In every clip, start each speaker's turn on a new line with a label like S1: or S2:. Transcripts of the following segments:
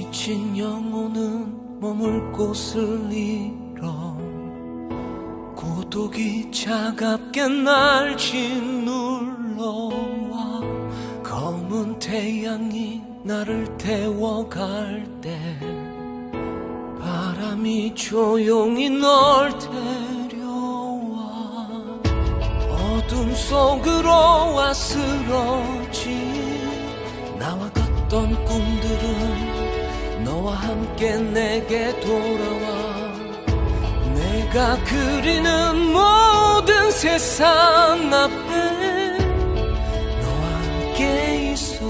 S1: 지친 영혼은 머물 곳을 잃어 고독이 차갑게 날 짓눌러와 검은 태양이 나를 태워갈 때 바람이 조용히 널 데려와 어둠 속으로 아스러진 나와 같던 꿈들은 너와 함께 내게 돌아와 내가 그리는 모든 세상 앞에 너와 함께 있어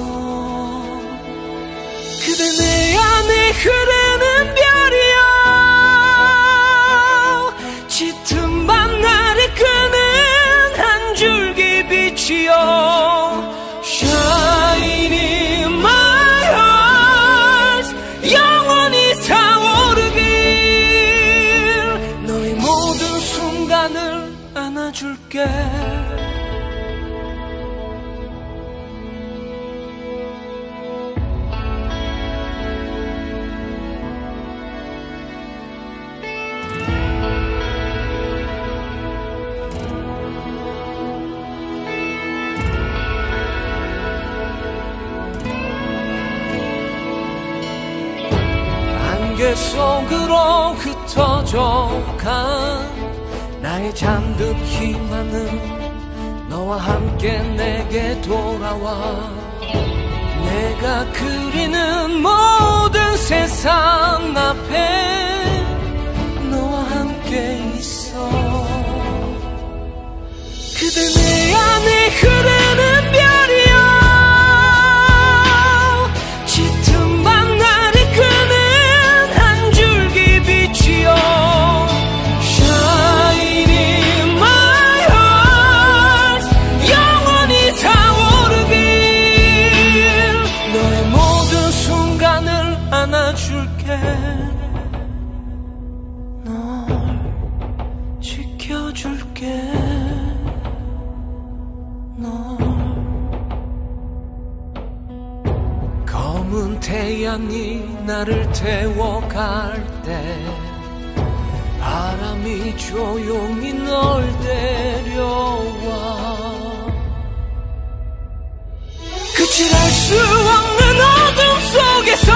S1: 그대 내 안에 흐르는 별이여 짙은 밤날에 끄는 한 줄기 빛이여 Shining my heart 영원히 타오르길 너의 모든 순간을 안아줄게 안개 속으로 흩어져 간 나의 잠든 희망은 너와 함께 내게 돌아와 내가 그리는 모든 세상 앞에 너와 함께 있어 그대 내 안에 흐르는 별이여 짙은 밤날에 끄는 한 줄기 빛이여 Shining my heart 영원히 타오르길 너의 모든 순간을 안아줄게 널 지켜줄게 검은 태양이 나를 태워갈 때 바람이 조용히 널 데려와 끝을 알 수 없는 어둠 속에서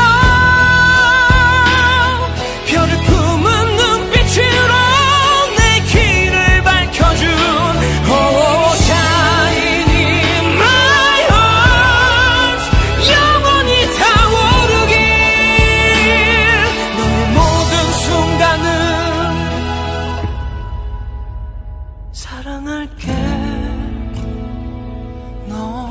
S1: 별을 품은 눈빛으로 내 길을 밝혀준 Oh shining my heart 영원히 타오르길 너의 모든 순간을 사랑할게 너